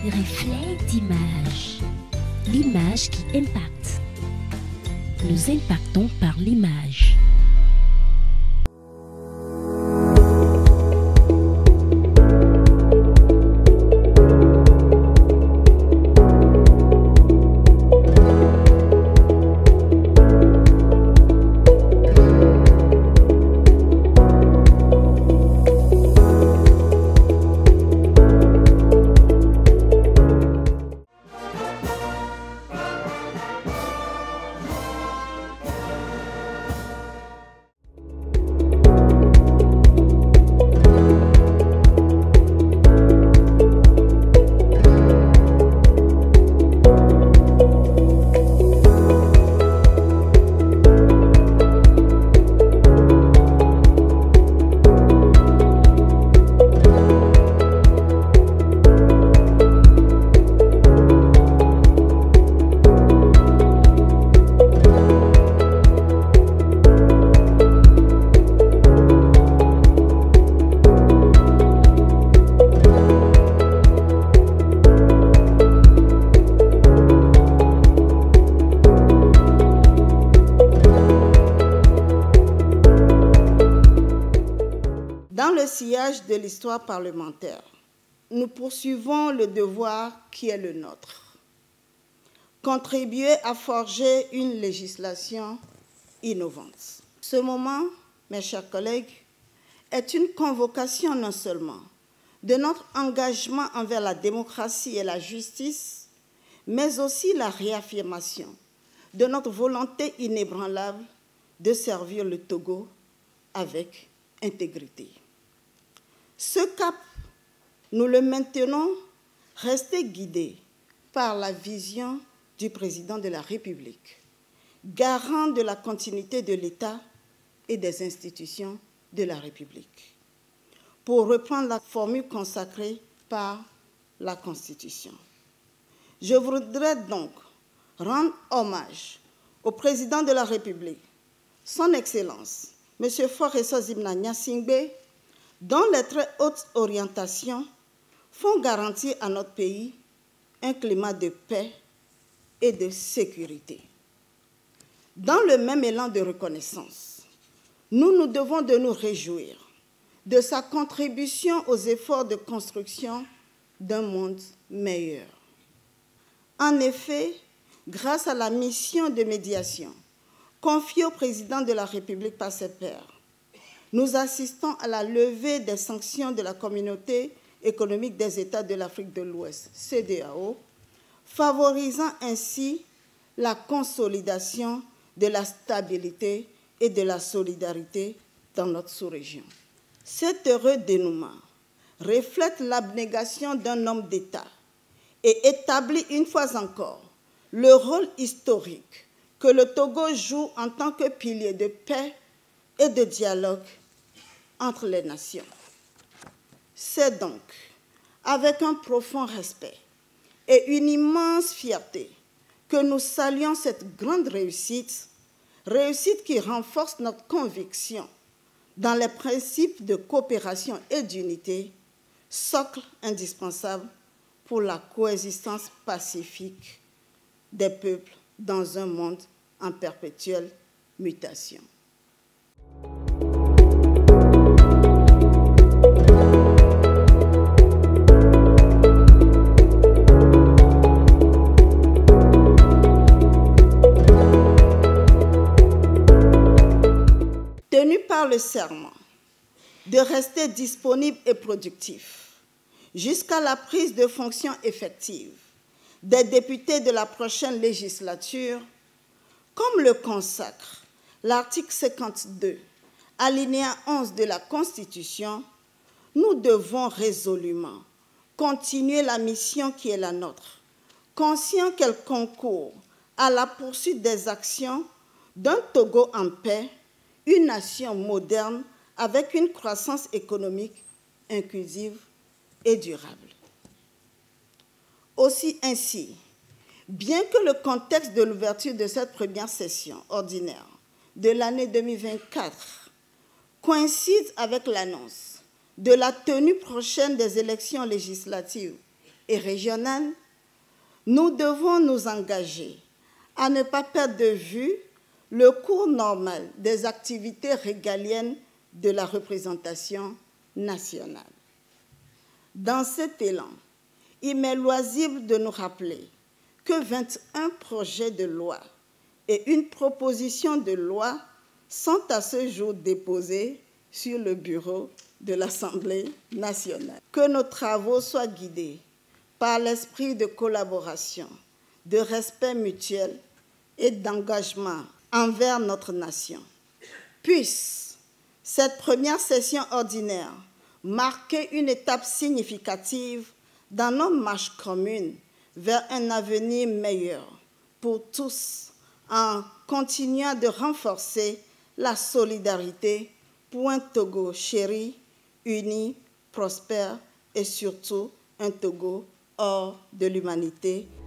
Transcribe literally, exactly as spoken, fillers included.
Reflet d'image. L'image qui impacte. Nous impactons par l'image. Dans le sillage de l'histoire parlementaire, nous poursuivons le devoir qui est le nôtre. Contribuer à forger une législation innovante. Ce moment, mes chers collègues, est une convocation non seulement de notre engagement envers la démocratie et la justice, mais aussi la réaffirmation de notre volonté inébranlable de servir le Togo avec intégrité. Ce cap, nous le maintenons resté guidé par la vision du président de la République, garant de la continuité de l'État et des institutions de la République, pour reprendre la formule consacrée par la Constitution. Je voudrais donc rendre hommage au président de la République, son Excellence, M. Faure Sozimna Gnassingbé, dont les très hautes orientations font garantir à notre pays un climat de paix et de sécurité. Dans le même élan de reconnaissance, nous nous devons de nous réjouir de sa contribution aux efforts de construction d'un monde meilleur. En effet, grâce à la mission de médiation confiée au président de la République par ses pairs, nous assistons à la levée des sanctions de la Communauté économique des États de l'Afrique de l'Ouest, C E D E A O, favorisant ainsi la consolidation de la stabilité et de la solidarité dans notre sous-région. Cet heureux dénouement reflète l'abnégation d'un homme d'État et établit une fois encore le rôle historique que le Togo joue en tant que pilier de paix et de dialogue entre les nations. C'est donc avec un profond respect et une immense fierté que nous saluons cette grande réussite, réussite qui renforce notre conviction dans les principes de coopération et d'unité, socle indispensable pour la coexistence pacifique des peuples dans un monde en perpétuelle mutation. Tenu par le serment de rester disponible et productif jusqu'à la prise de fonction effective des députés de la prochaine législature, comme le consacre l'article cinquante-deux, alinéa onze de la Constitution, nous devons résolument continuer la mission qui est la nôtre, conscients qu'elle concourt à la poursuite des actions d'un Togo en paix, une nation moderne avec une croissance économique inclusive et durable. Aussi ainsi, bien que le contexte de l'ouverture de cette première session ordinaire de l'année deux mille vingt-quatre coïncide avec l'annonce de la tenue prochaine des élections législatives et régionale, nous devons nous engager à ne pas perdre de vue le cours normal des activités régaliennes de la représentation nationale. Dans cet élan, il m'est loisible de nous rappeler que vingt et un projets de loi et une proposition de loi sont à ce jour déposés sur le bureau de l'Assemblée nationale. Que nos travaux soient guidés par l'esprit de collaboration, de respect mutuel et d'engagement envers notre nation. Puisse cette première session ordinaire marquer une étape significative dans nos marches communes vers un avenir meilleur pour tous, en continuant de renforcer la solidarité pour un Togo chéri, uni, prospère et surtout un Togo hors de l'humanité.